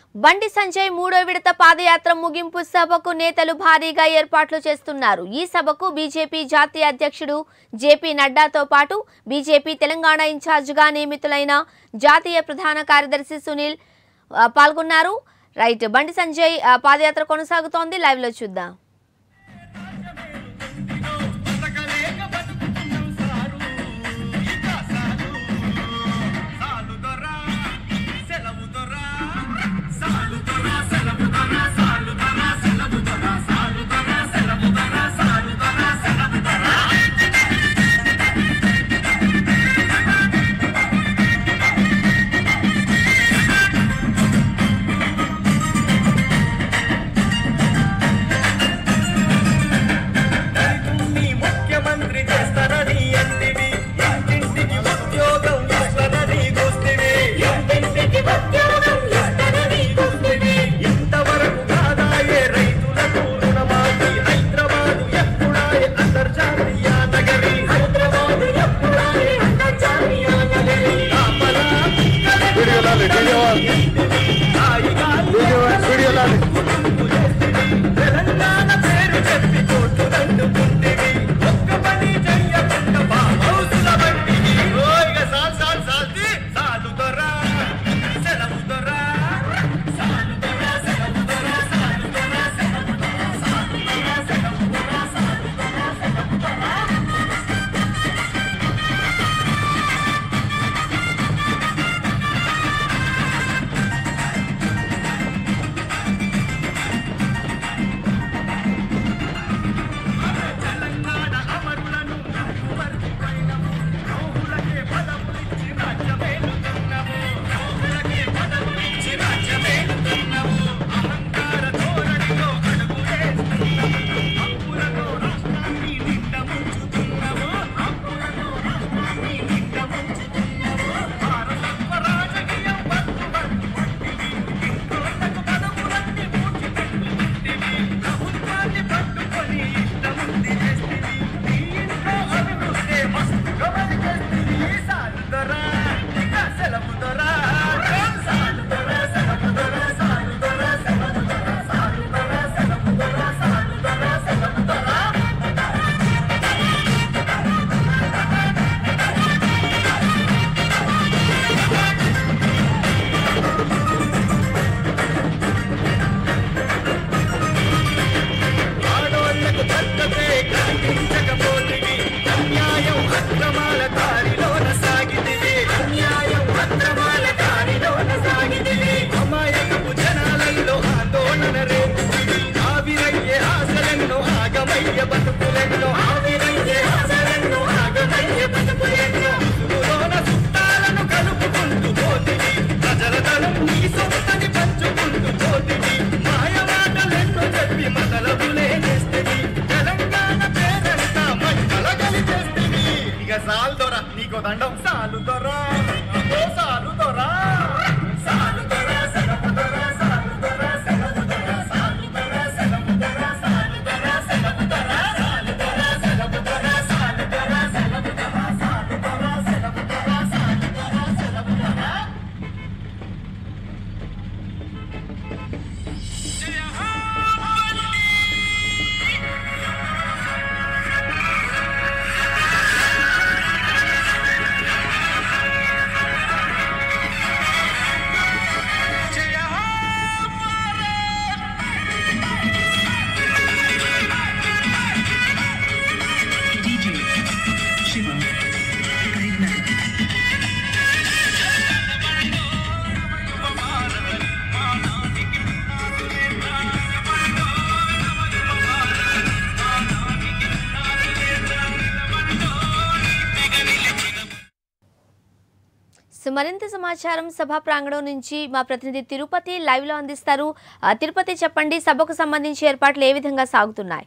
బండి సంజయ్ మూడో విడత పాదయాత్ర ముగింపు సభకు నేతలు భారీగా ఏర్పాట్లు చేస్తున్నారు। ఈ సభకు బీజేపీ జాతీయ అధ్యక్షుడు జేపీ నడ్డాతో పాటు బీజేపీ తెలంగాణ ఇన్ఛార్జిగా నియమితులైన జాతీయ ప్రధాన కార్యదర్శి సునీల్ పాల్గొన్నారు। రైట్, బండి సంజయ్ పాదయాత్ర కొనసాగుతోంది, లైవ్ లో చూద్దాం। మరింత సమాచారం సభా ప్రాంగణం నుంచి మా ప్రతినిధి తిరుపతి లైవ్ లో అందిస్తారు। తిరుపతి, చెప్పండి, సభకు సంబంధించి ఏర్పాట్లు ఏ విధంగా సాగుతున్నాయి?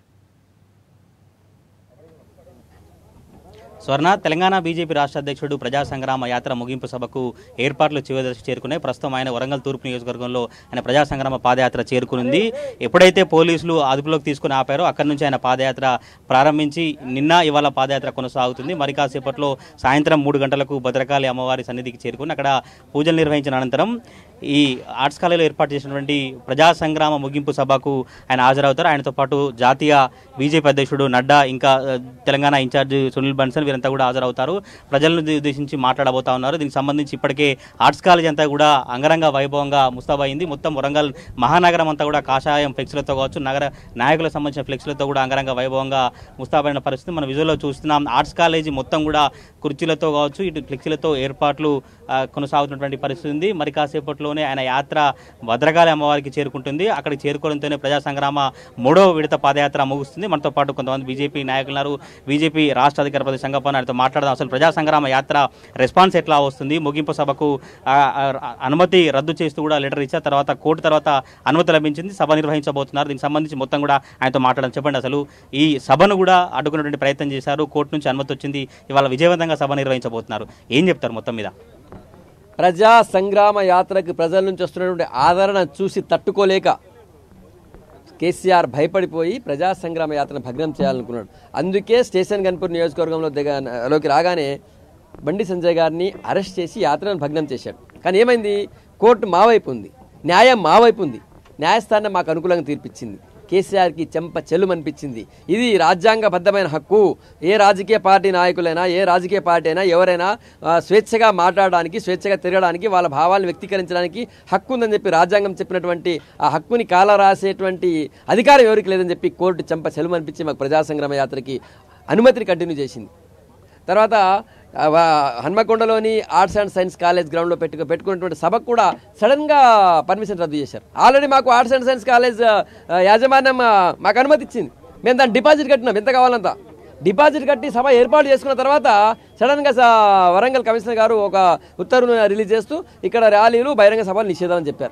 స్వర్ణ, తెలంగాణ బీజేపీ రాష్ట్ర అధ్యక్షుడు ప్రజా సంగ్రామ యాత్ర ముగింపు సభకు ఏర్పాట్లు చివరి దశకు చేరుకున్నాయి। ప్రస్తుతం ఆయన వరంగల్ తూర్పు నియోజకవర్గంలో ఆయన ప్రజా సంగ్రామ పాదయాత్ర చేరుకునింది। ఎప్పుడైతే పోలీసులు అదుపులోకి తీసుకుని ఆపారో అక్కడి నుంచి ఆయన పాదయాత్ర ప్రారంభించి నిన్న ఇవాళ పాదయాత్ర కొనసాగుతుంది। మరి కాసేపట్లో సాయంత్రం 3 గంటలకు భద్రకాళి అమ్మవారి సన్నిధికి చేరుకుని అక్కడ పూజలు నిర్వహించిన అనంతరం ఈ ఆర్ట్స్ కాలేజీలో ఏర్పాటు చేసినటువంటి ప్రజా సంగ్రామ ముగింపు సభకు ఆయన హాజరవుతారు. ఆయనతో పాటు జాతీయ బీజేపీ అధ్యక్షుడు నడ్డా, ఇంకా తెలంగాణ ఇన్ఛార్జ్ సునీల్ బన్సల్ వీరంతా కూడా హాజరవుతారు. ప్రజలను ఉద్దేశించి మాట్లాడబోతా ఉన్నారు. దీనికి సంబంధించి ఇప్పటికే ఆర్ట్స్ కాలేజ్ అంతా కూడా అంగరంగ వైభవంగా ముస్తాబైంది. మొత్తం వరంగల్ మహానగరం అంతా కూడా కాషాయం ఫ్లెక్స్లతో కావచ్చు, నగర నాయకులకు సంబంధించిన ఫ్లెక్స్లతో కూడా అంగరంగ వైభవంగా ముస్తాబైన పరిస్థితి మనం విజువల్లో చూస్తున్నాం. ఆర్ట్స్ కాలేజీ మొత్తం కూడా కుర్చీలతో కావచ్చు, ఇటు ఫ్లెక్సీలతో ఏర్పాట్లు కొనసాగుతున్నటువంటి పరిస్థితి ఉంది. మరి కాసేపట్లోనే ఆయన యాత్ర భద్రకాళి అమ్మవారికి చేరుకుంటుంది. అక్కడికి చేరుకోవడంతోనే ప్రజా సంగ్రామ 3వ విడత పాదయాత్ర ముగుస్తుంది. మనతో పాటు కొంతమంది బీజేపీ నాయకులు, బీజేపీ రాష్ట్ర అధికార ప్రతి సంఘపన ఆయనతో మాట్లాడదాం. అసలు ప్రజా సంగ్రామ యాత్ర రెస్పాన్స్ ఎట్లా వస్తుంది? ముగింపు సభకు అనుమతి రద్దు చేస్తూ కూడా లెటర్ ఇచ్చారు. తర్వాత కోర్టు తర్వాత అనుమతి లభించింది, సభ నిర్వహించబోతున్నారు. దీనికి సంబంధించి మొత్తం కూడా ఆయనతో మాట్లాడడం. చెప్పండి, అసలు ఈ సభను కూడా అడ్డుకునేటువంటి ప్రయత్నం చేశారు, కోర్టు నుంచి అనుమతి వచ్చింది, ఇవాళ విజయవంతంగా సభ నిర్వహించబోతున్నారు. ఏం చెప్తారు మొత్తం మీద? ప్రజా సంగ్రామ యాత్రకు ప్రజల నుంచి వస్తున్నటువంటి ఆదరణ చూసి తట్టుకోలేక కేసీఆర్ భయపడిపోయి ప్రజా సంగ్రామ యాత్రను భగ్నం చేయాలనుకున్నాడు. అందుకే స్టేషన్ గన్పూర్ నియోజకవర్గంలోకి రాగానే బండి సంజయ్ గారిని అరెస్ట్ చేసి యాత్రను భగ్నం చేశాడు. కానీ ఏమైంది? కోర్టు మా వైపు ఉంది, న్యాయం మా వైపు ఉంది, న్యాయస్థానం మాకు అనుకూలంగా తీర్పిచ్చింది. కేసీఆర్కి చెంప చెల్లుమనిపించింది. ఇది రాజ్యాంగబద్ధమైన హక్కు. ఏ రాజకీయ పార్టీ నాయకులైనా, ఏ రాజకీయ పార్టీ అయినా, ఎవరైనా స్వేచ్ఛగా మాట్లాడడానికి, స్వేచ్ఛగా తిరగడానికి, వాళ్ళ భావాలను వ్యక్తీకరించడానికి హక్కు ఉందని చెప్పి రాజ్యాంగం చెప్పినటువంటి ఆ హక్కుని కాల రాసేటువంటి అధికారం ఎవరికి లేదని చెప్పి కోర్టు చెంప చెల్లుమనిపించి మాకు ప్రజా సంగ్రామ యాత్రకి అనుమతిని కంటిన్యూ చేసింది. తర్వాత హన్మకొండలోని ఆర్ట్స్ అండ్ సైన్స్ కాలేజ్ గ్రౌండ్లో పెట్టుకున్నటువంటి సభకు కూడా సడన్గా పర్మిషన్ రద్దు చేశారు. ఆల్రెడీ మాకు ఆర్ట్స్ అండ్ సైన్స్ కాలేజ్ యాజమాన్యం మాకు అనుమతి ఇచ్చింది. మేము దాన్ని డిపాజిట్ కట్టినాం, ఎంత కావాలంత డిపాజిట్ కట్టి సభ ఏర్పాటు చేసుకున్న తర్వాత సడన్గా వరంగల్ కమిషనర్ గారు ఒక ఉత్తర్వును రిలీజ్ చేస్తూ ఇక్కడ ర్యాలీలు, బహిరంగ సభలు నిషేధం అని చెప్పారు.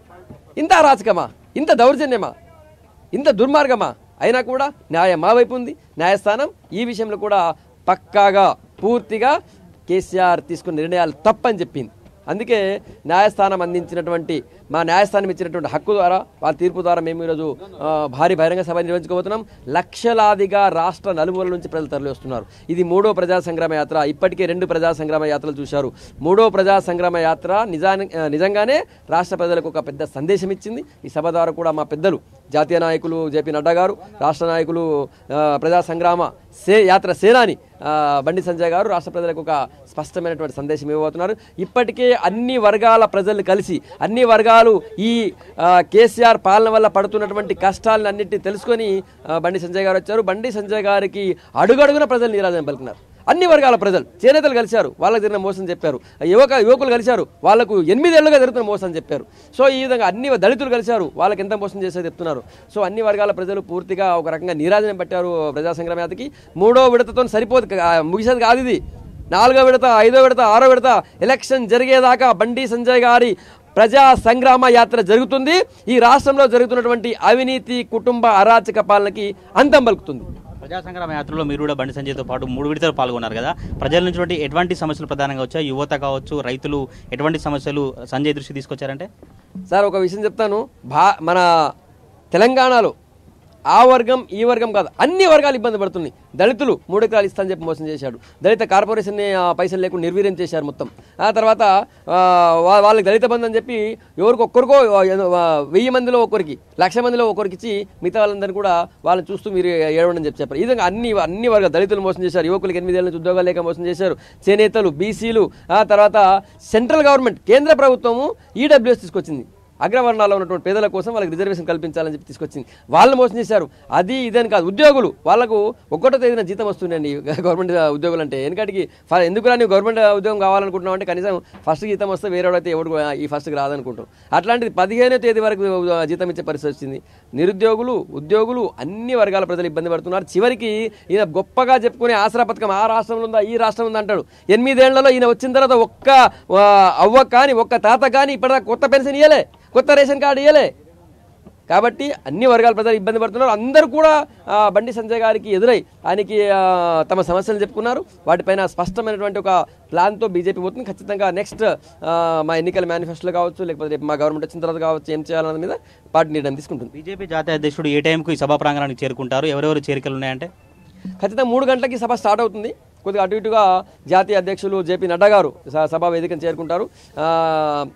ఇంత అరాచకమా, ఇంత దౌర్జన్యమా, ఇంత దుర్మార్గమా? అయినా కూడా న్యాయం మా వైపు ఉంది. న్యాయస్థానం ఈ విషయంలో కూడా పక్కాగా పూర్తిగా కేసీఆర్ తీసుకున్న నిర్ణయాలు తప్పని చెప్పింది. అందుకే న్యాయస్థానం అందించినటువంటి, మా న్యాయస్థానం ఇచ్చినటువంటి హక్కు ద్వారా, వాళ్ళ తీర్పు ద్వారా మేము ఈరోజు భారీ బహిరంగ సభ నిర్వహించుకోబోతున్నాం. లక్షలాదిగా రాష్ట్ర నలుమూలల నుంచి ప్రజలు తరలి వస్తున్నారు. ఇది 3వ ప్రజా సంగ్రామ యాత్ర. ఇప్పటికే 2 ప్రజా సంగ్రామ యాత్రలు చూశారు. 3వ ప్రజా సంగ్రామ యాత్ర నిజంగానే రాష్ట్ర ప్రజలకు ఒక పెద్ద సందేశం ఇచ్చింది. ఈ సభ ద్వారా కూడా మా పెద్దలు, జాతీయ నాయకులు జేపీ నడ్డా గారు, రాష్ట్ర నాయకులు ప్రజా సంగ్రామ యాత్ర సేనాని బండి సంజయ్ గారు రాష్ట్ర ప్రజలకు ఒక స్పష్టమైనటువంటి సందేశం ఇవ్వబోతున్నారు. ఇప్పటికే అన్ని వర్గాల ప్రజలు కలిసి, అన్ని వర్గాలు ఈ కేసీఆర్ పాలన వల్ల పడుతున్నటువంటి కష్టాలను అన్నింటినీ తెలుసుకొని బండి సంజయ్ గారు వచ్చారు. బండి సంజయ్ గారికి అడుగడుగున ప్రజలు నీరాజన పలుకున్నారు. అన్ని వర్గాల ప్రజలు, చేనేతలు కలిశారు, వాళ్ళకి జరిగిన మోసం చెప్పారు. యువకులు కలిశారు, వాళ్లకు 8 ఏళ్లుగా జరుగుతున్న మోసం చెప్పారు. సో ఈ విధంగా అన్ని దళితులు కలిశారు, వాళ్ళకి ఎంత మోసం చేసేది చెప్తున్నారు. సో అన్ని వర్గాల ప్రజలు పూర్తిగా ఒక రకంగా నీరాజనం పట్టారు ప్రజా సంగ్రామ యాత్రకి. 3వ విడతతో సరిపోదు, ముగిసేది కాదు ఇది. 4వ విడత, 5వ విడత, 6వ విడత ఎలక్షన్ జరిగేదాకా బండి సంజయ్ గారి ప్రజా సంగ్రామ యాత్ర జరుగుతుంది. ఈ రాష్ట్రంలో జరుగుతున్నటువంటి అవినీతి, కుటుంబ అరాచక పాలనకి అంతం పలుకుతుంది. ప్రజా సంగ్రామ యాత్రలో మీరు కూడా బండి సంజయ్తో పాటు 3 విడతలు పాల్గొన్నారు కదా. ప్రజల నుంచి ఎటువంటి సమస్యలు ప్రధానంగా వచ్చాయి? యువత కావచ్చు, రైతులు ఎటువంటి సమస్యలు సంజయ్ దృష్టి తీసుకొచ్చారంటే? సార్, ఒక విషయం చెప్తాను. మన తెలంగాణలో ఆ వర్గం ఈ వర్గం కాదు, అన్ని వర్గాలు ఇబ్బంది పడుతున్నాయి. దళితులు 3 ఎకరాలు ఇస్తానని చెప్పి మోసం చేశాడు. దళిత కార్పొరేషన్ని పైసలు లేకుండా నిర్వీర్యం చేశారు మొత్తం. ఆ తర్వాత వాళ్ళకి దళిత బంధు అని చెప్పి ఒక్కరికో 1000 మందిలో ఒకరికి, 1,00,000 మందిలో ఒకరికి ఇచ్చి మిగతా వాళ్ళందరినీ కూడా వాళ్ళని చూస్తూ మీరు ఏడవని చెప్పి చెప్పారు. ఈ విధంగా అన్ని వర్గాలు దళితులు మోసం చేశారు. యువకులకు 8 ఏళ్ళ నుంచి ఉద్యోగాలు లేక మోసం చేశారు. చేనేతలు, బీసీలు, ఆ తర్వాత సెంట్రల్ గవర్నమెంట్, కేంద్ర ప్రభుత్వము ఈడబ్ల్యూఎస్ తీసుకొచ్చింది. అగ్రవర్ణాల్లో ఉన్నటువంటి పేదల కోసం వాళ్ళకి రిజర్వేషన్ కల్పించాలని చెప్పి తీసుకొచ్చింది. వాళ్ళని మోసం చేశారు. అది ఇదని కాదు, ఉద్యోగులు వాళ్ళకు 1వ తేదీన జీతం వస్తుందండి గవర్నమెంట్ ఉద్యోగులు అంటే. ఎందుకంటే ఎందుకురా నువ్వు గవర్నమెంట్ ఉద్యోగం కావాలనుకుంటున్నావు అంటే కనీసం ఫస్ట్ జీతం వస్తే వేరేవాడైతే ఎవడు ఈ ఫస్ట్కి రాదనుకుంటాం. అట్లాంటిది 15వ తేదీ వరకు జీతం ఇచ్చే పరిస్థితి వచ్చింది. నిరుద్యోగులు, ఉద్యోగులు, అన్ని వర్గాల ప్రజలు ఇబ్బంది పడుతున్నారు. చివరికి ఈయన గొప్పగా చెప్పుకునే ఆసరా పథకం ఆ రాష్ట్రంలో ఉందా, ఈ రాష్ట్రం ఉందా అంటాడు. 8 ఏళ్లలో ఈయన వచ్చిన తర్వాత ఒక్క అవ్వ కానీ, ఒక్క తాత కానీ ఇప్పటిదాకా కొత్త పెన్షన్ ఇవ్వలే, కొత్త రేషన్ కార్డు ఇవ్వలే. కాబట్టి అన్ని వర్గాల ప్రజలు ఇబ్బంది పడుతున్నారు. అందరూ కూడా బండి సంజయ్ గారికి ఎదురై ఆయనకి తమ సమస్యలు చెప్పుకున్నారు. వాటిపైన స్పష్టమైనటువంటి ఒక ప్లాన్తో బీజేపీ పోతుంది. ఖచ్చితంగా నెక్స్ట్ మా ఎన్నికల మేనిఫెస్టోలో కావచ్చు, లేకపోతే రేపు మా గవర్నమెంట్ వచ్చిన తర్వాత కావచ్చు, ఏం చేయాలన్న మీద పార్టీ నిర్ణయం తీసుకుంటుంది. బీజేపీ జాతీయ అధ్యక్షుడు ఏ టైంకు ఈ సభా ప్రాంగణానికి చేరుకుంటారు? ఎవరెవరు చేరికలు ఉన్నాయంటే? ఖచ్చితంగా 3 గంటలకి సభ స్టార్ట్ అవుతుంది. కొద్దిగా అటు ఇటుగా జాతీయ అధ్యక్షులు జేపీ నడ్డా గారు సభా వేదికను చేరుకుంటారు.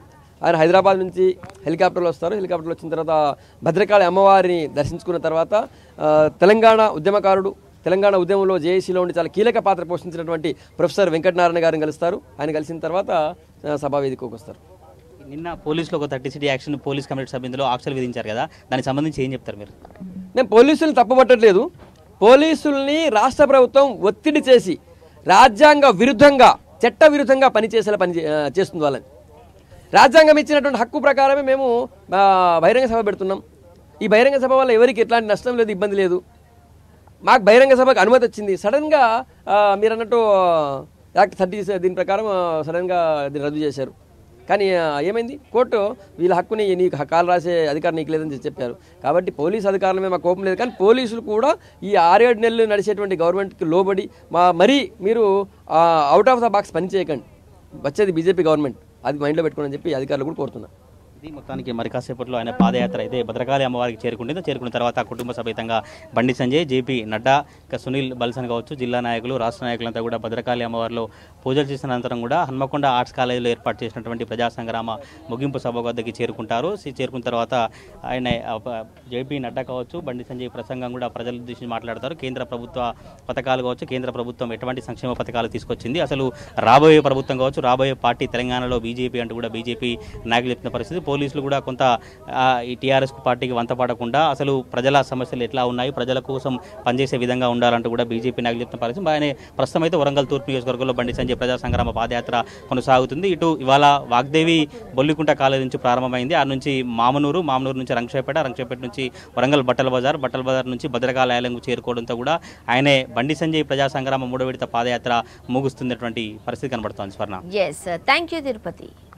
ఆయన హైదరాబాద్ నుంచి హెలికాప్టర్లో వస్తారు. హెలికాప్టర్లో వచ్చిన తర్వాత భద్రకాళి అమ్మవారిని దర్శించుకున్న తర్వాత తెలంగాణ ఉద్యమకారుడు, తెలంగాణ ఉద్యమంలో జేఏసీలో ఉండి చాలా కీలక పాత్ర పోషించినటువంటి ప్రొఫెసర్ వెంకటనారాయణ గారిని కలుస్తారు. ఆయన కలిసిన తర్వాత సభావేదికకు వస్తారు. నిన్న పోలీసులు ఒక 30 సిటీ యాక్షన్ పోలీస్ కమిటీ సభ్యులు ఆంక్షలు విధించారు కదా, దానికి సంబంధించి ఏం చెప్తారు మీరు? నేను పోలీసులను తప్పుపట్టట్లేదు. పోలీసుల్ని రాష్ట్ర ప్రభుత్వం ఒత్తిడి చేసి రాజ్యాంగ విరుద్ధంగా, చట్ట విరుద్ధంగా పనిచేసేలా చేస్తుంది. వాళ్ళని రాజ్యాంగం ఇచ్చినటువంటి హక్కు ప్రకారమే మేము బహిరంగ సభ పెడుతున్నాం. ఈ బహిరంగ సభ వల్ల ఎవరికి ఎట్లాంటి నష్టం లేదు, ఇబ్బంది లేదు. మాకు బహిరంగ సభకు అనుమతి వచ్చింది. సడన్గా మీరు అన్నట్టు యాక్ట్ 30 దీని ప్రకారం సడన్గా దీన్ని రద్దు చేశారు. కానీ ఏమైంది, కోర్టు వీళ్ళ హక్కుని నీకు కాలు రాసే అధికారం నీకు లేదని చెప్పారు. కాబట్టి పోలీసు అధికారుల మీద మాకు కోపం లేదు. కానీ పోలీసులు కూడా ఈ 6-7 నెలలు నడిచేటువంటి గవర్నమెంట్కి లోబడి మరీ మీరు అవుట్ ఆఫ్ ద బాక్స్ పని చేయకండి. వచ్చేది బీజేపీ గవర్నమెంట్, అది మైండ్లో పెట్టుకోండి చెప్పి అధికారులు కూడా కోరుతున్నారు. ఇది మొత్తానికి మరి కాసేపట్లో ఆయన పాదయాత్ర అయితే భద్రకాళి అమ్మవారికి చేరుకుంటుందో, చేరుకున్న తర్వాత కుటుంబ సమేతంగా బండి సంజయ్, జేపీ నడ్డా, సునీల్ బల్సన్ కావచ్చు, జిల్లా నాయకులు, రాష్ట్ర నాయకులంతా కూడా భద్రకాళి అమ్మవారిలో పూజలు చేసిన అనంతరం కూడా హన్మకొండ ఆర్ట్స్ కాలేజీలో ఏర్పాటు చేసినటువంటి ప్రజా సంగ్రామ ముగింపు సభ వద్దకి చేరుకుంటారు. చేరుకున్న తర్వాత ఆయన జేపీ నడ్డా కావచ్చు, బండి సంజయ్ ప్రసంగం కూడా ప్రజల ఉద్దేశించి మాట్లాడతారు. కేంద్ర ప్రభుత్వ పథకాలు కావచ్చు, కేంద్ర ప్రభుత్వం ఎటువంటి సంక్షేమ పథకాలు తీసుకొచ్చింది, అసలు రాబోయే ప్రభుత్వం కావచ్చు, రాబోయే పార్టీ తెలంగాణలో బీజేపీ అంటూ కూడా బీజేపీ నాయకులు చెప్తున్న పరిస్థితి. పోలీసులు కూడా కొంత ఈ టీఆర్ఎస్ పార్టీకి వంతపడకుండా అసలు ప్రజల సమస్యలు ఎట్లా ఉన్నాయి, ప్రజల కోసం పనిచేసే విధంగా ఉండాలంటూ కూడా బీజేపీ నాయకులు చెప్తున్న పరిస్థితి. ఆయన ప్రస్తుతం అయితే వరంగల్ తూర్పు నియోజకవర్గంలో బండి సంజయ్ ప్రజా సంగ్రామ పాదయాత్ర కొనసాగుతుంది. ఇటు ఇవాళ వాగ్దేవి బొల్లికుంట కాలేజీ నుంచి ప్రారంభమైంది. ఆ నుంచి మామనూరు నుంచి రంగశాయపేట నుంచి వరంగల్ బట్టల బజార్ నుంచి భద్రకాళయాలకు చేరుకోవడంతో కూడా ఆయనే బండి సంజయ్ ప్రజా సంగ్రామ 3వ విడత పాదయాత్ర ముగుస్తున్నటువంటి పరిస్థితి కనబడుతోంది. స్వర్ణ. Yes, thank you, Tirupati.